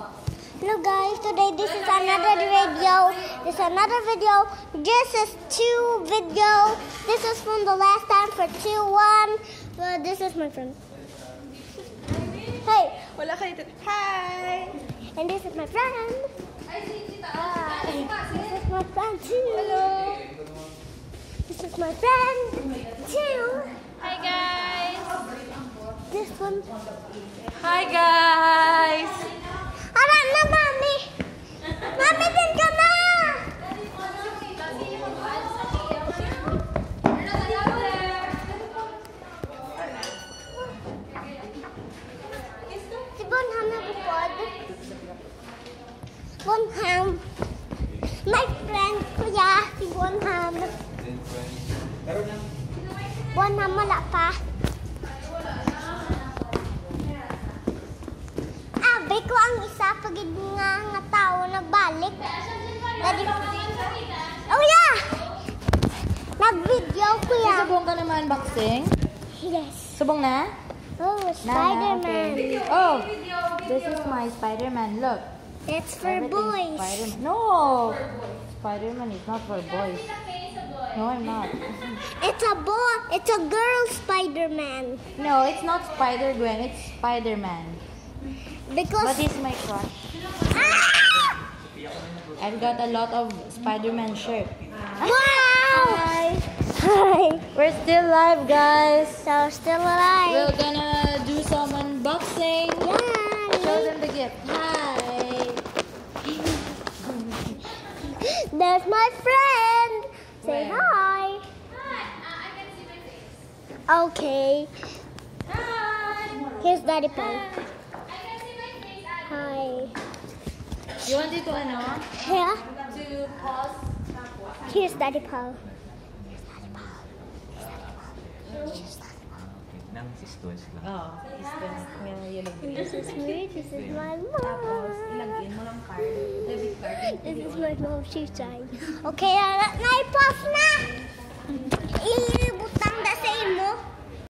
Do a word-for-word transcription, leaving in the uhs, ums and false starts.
Hello guys, today this is another video. This is another video. This is two video. This is from the last time for two one. Uh, this is my friend. Hey. Wala kayo dito. Hi. And this is my friend. Hi. This is my friend too. Hello. This is my friend too. Hi guys. This one. Hi guys. Alam na, Mami! Mami, din ka na! Si Bonham nagupod. Bonham. My friend, kuya, si Bonham. Bonham, wala pa. Abe ko ang isa pagid nga nga tao nagbalik. Daddy. Oh yeah! Nag-video ko ya. Subong ka naman unboxing? Yes. Subong na? Oh, Spider-Man. Okay. Oh, this is my Spider-Man. Look. It's for Everything's boys. Spider-Man. No! Spider-Man is not for boys. No, I'm not. It's a boy. It's a girl Spider-Man. No, it's not Spider-Gwen. It's Spider-Man. Because But he's my crush. ah! I've got a lot of Spider-Man shirt. Wow! Hi. Hi. We're still live, guys. So still alive. We're gonna do some unboxing. Yeah. Show them the gift. Hi. There's my friend. Say Where? hi. Hi, uh, I can see my face. Okay. Hi. Here's Daddy Paul. I can see my face. Ate. Hi. You want it to ano? Here. To pause? Here's Daddy Paul. Here's Daddy Paul. Here's Daddy Paul. Here's Daddy Paul. Nang Eastwest lang. Oo. Eastwest. Yan, And this is me. This is my Tapos, mom. ilagyan mo ng card. Debit card. This is my mom. She's trying. Okay, uh, na-pause na. Ilibot